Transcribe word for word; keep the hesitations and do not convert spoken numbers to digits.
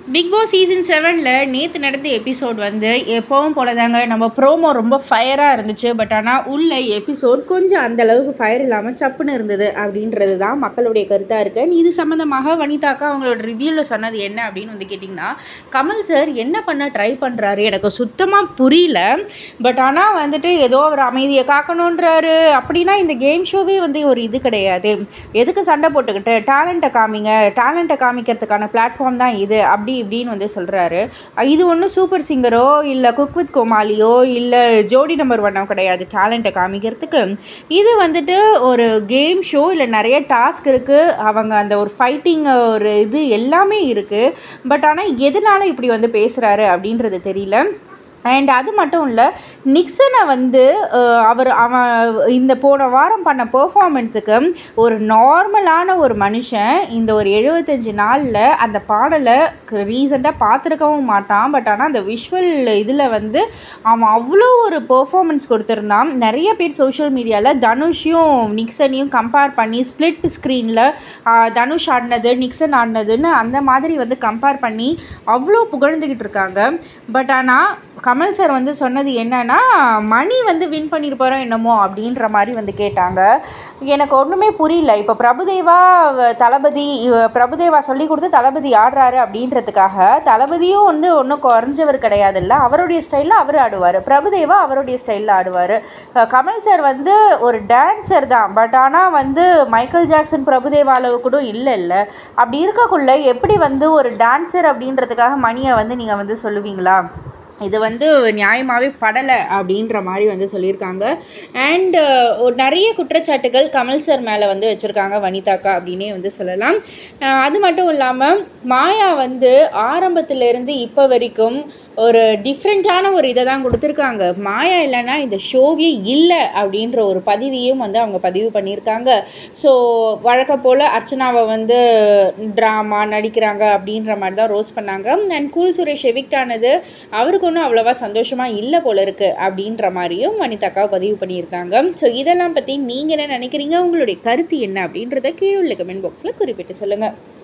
Big Boss season செவனில் நேற்று நடந்த எபிசோட் வந்து எப்போவும் போல தாங்க. நம்ம ப்ரோமோ ரொம்ப ஃபயராக இருந்துச்சு. பட் ஆனால் உள்ள எபிசோட் கொஞ்சம் அந்தளவுக்கு ஃபயர் இல்லாமல் சப்புன்னு இருந்தது அப்படின்றது தான் மக்களுடைய கருத்தாக இருக்குது. இது சம்மந்தமாக வனிதாக்கா அவங்களோட ரிவ்யூவில் சொன்னது என்ன அப்படின்னு வந்து கேட்டிங்கன்னா, கமல் சார் என்ன பண்ண ட்ரை பண்ணுறாரு எனக்கு சுத்தமாக புரியல. பட் ஆனால் வந்துட்டு ஏதோ அவர் அமைதியை காக்கணுன்றாரு. அப்படின்னா இந்த கேம் ஷோவே வந்து ஒரு இது கிடையாது. எதுக்கு சண்டை போட்டுக்கிட்டு டேலண்ட்டை காமிங்க, டேலண்ட்டை காமிக்கிறதுக்கான பிளாட்ஃபார்ம் தான் இது அப்படி இப்படின்னு வந்து சொல்கிறாரு. இது ஒன்றும் சூப்பர் சிங்கரோ இல்லை குக் வித் கோமாளியோ இல்லை ஜோடி நம்பர் ஒன்னோ கிடையாது டேலண்ட்டை காமிக்கிறதுக்கு. இது வந்துட்டு ஒரு கேம் ஷோ. இல்லை நிறைய டாஸ்க் இருக்குது, அவங்க அந்த ஒரு ஃபைட்டிங் ஒரு இது எல்லாமே இருக்குது. பட் ஆனால் எதனால இப்படி வந்து பேசுகிறாரு அப்படின்றது தெரியல. அண்ட் அது மட்டும் இல்லை, நிக்சனை வந்து அவர் அவன் இந்த போன வாரம் பண்ண பெர்ஃபார்மன்ஸுக்கு ஒரு நார்மலான ஒரு மனுஷன் இந்த ஒரு எழுபத்தஞ்சி நாளில் அந்த பாடலை ரீசெண்டாக பார்த்துருக்கவும் மாட்டான். பட் ஆனால் அந்த விஷுவல் இதில் வந்து அவன் அவ்வளோ ஒரு பெர்ஃபார்மன்ஸ் கொடுத்துருந்தான். நிறைய பேர் சோஷியல் மீடியாவில் தனுஷையும் நிக்சனையும் கம்பேர் பண்ணி ஸ்ப்ளிட் ஸ்க்ரீனில் தனுஷ் ஆடினது நிக்சன் ஆடினதுன்னு அந்த மாதிரி வந்து கம்பேர் பண்ணி அவ்வளோ புகழ்ந்துக்கிட்டு இருக்காங்க. பட் ஆனால் கமல் சார் வந்து சொன்னது என்னன்னா, மணி வந்து வின் பண்ணியிருப்பாரோ என்னமோ அப்படின்ற மாதிரி வந்து கேட்டாங்க. எனக்கு ஒன்றுமே புரியல. இப்போ பிரபுதேவா தளபதி பிரபுதேவா சொல்லி கொடுத்து தளபதி ஆடுறாரு அப்படின்றதுக்காக தளபதியும் வந்து ஒன்றும் குறைஞ்சவர் கிடையாதுல்ல. அவருடைய ஸ்டைலில் அவர் ஆடுவார், பிரபுதேவா அவருடைய ஸ்டைலில் ஆடுவார். கமல் சார் வந்து ஒரு டான்ஸர் தான். பட் ஆனால் வந்து மைக்கேல் ஜாக்சன் பிரபுதேவா அளவு கூட இல்லை இல்லை அப்படி இருக்கக்குள்ள எப்படி வந்து ஒரு டான்ஸர் அப்படின்றதுக்காக மணியை வந்து நீங்கள் வந்து சொல்லுவீங்களா? இது வந்து நியாயமாகவே படலை அப்படின்ற மாதிரி வந்து சொல்லியிருக்காங்க. அண்டு நிறைய குற்றச்சாட்டுகள் கமல் சார் மேலே வந்து வச்சுருக்காங்க வனிதாக்கா அப்படின்னே வந்து சொல்லலாம். அது மட்டும் இல்லாமல் மாயா வந்து ஆரம்பத்திலேருந்து இப்போ வரைக்கும் ஒரு டிஃப்ரெண்ட்டான ஒரு இதை தான் கொடுத்துருக்காங்க. மாயா இல்லைன்னா இந்த ஷோவே இல்லை அப்படின்ற ஒரு பதிவையும் வந்து அவங்க பதிவு பண்ணியிருக்காங்க. ஸோ வழக்கம் போல் அர்ச்சனாவை வந்து ட்ராமா நடிக்கிறாங்க அப்படின்ற மாதிரி தான் ரோஸ் பண்ணாங்க. அண்ட் கூல் சுரேஷ் எவிக்ட் ஆனது அவருக்கு ஒன்றும் அவ்வளோவா சந்தோஷமாக இல்லை போல இருக்குது அப்படின்ற மாதிரியும் வனிதாக்காவை பதிவு பண்ணியிருக்காங்க. ஸோ இதெல்லாம் பற்றி நீங்கள் என்ன நினைக்கிறீங்க, உங்களுடைய கருத்து என்ன அப்படின்றத கீழே உள்ள கமெண்ட் பாக்ஸில் குறிப்பிட்டு சொல்லுங்கள்.